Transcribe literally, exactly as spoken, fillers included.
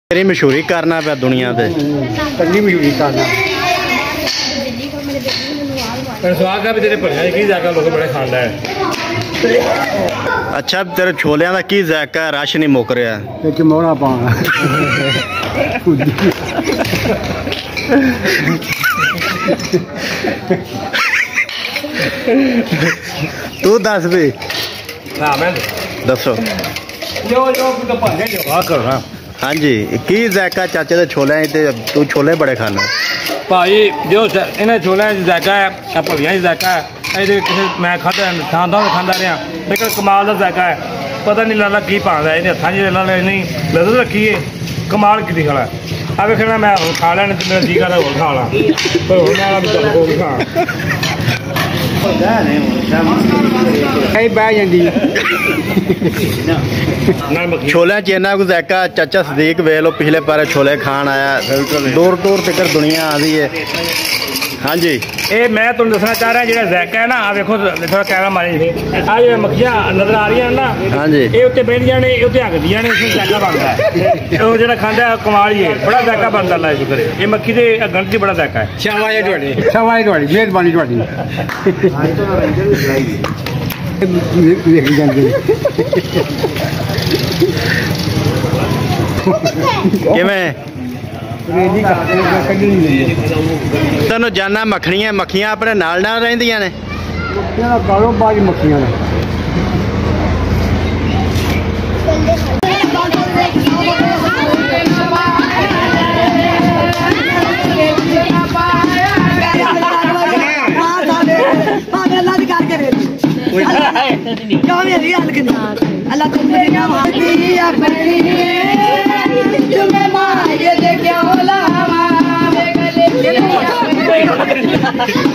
तेरी मशहूरी करना पे दुनिया पे तगड़ी मशहूरी करना स्वाद का भी तेरे भलिया की जाकर लोग बड़े खांदा है। अच्छा तेरे छोलियां दा की जायका है, रश नहीं मुक रहा एक मोहरा पाना तू दस भी हां मैं दसो जो जो तो भलिया जो आ करना। हाँ जी की जायका चाचे दे छोलियां ते तू छोले बड़े खाना भाई जो इन्हें छोलियां जायका है भलिया जायका है ये किसी मैं खाता खादा खादा रहा लेकिन कमाल का जायका है। पता नहीं लाला की पाँदा है हथा जी लाला नहीं लदत रखी है कमाल की खड़ा आ वेखना मैं खा लेना मेरा जी कर खा ला पर खा छोलियां च इन्ना कुछ जायका। चाचा सदीक वेख लो पिछले पारे छोले खान आया दूर दूर तक दुनिया आती है। हाँ जी ये मैं तुम दसना चाह रहा जो जायका है ना आ देखो थोड़ा कैमरा मारी थे आ जो मक्खियां नजर आ रही ना हाँ जी ये उत्ते बहदियां ने उत्ते हकदियां ने उसमें जायका बनता है वो जो खांदा कमाल ही है बड़ा जायका बनता अल्लाह शुक्र है। ये मक्खी के गणत ही बड़ा जायका है। शाबाश तुहाडी शाबाश तुहाडी मेहरबानी तुहाडी किवें तेनों जाना मखनियां मक्खियां अपने नाल नाल रहिंदियां ने कारोबार मक्खियां ने अल्लाह तुमने तुम्हें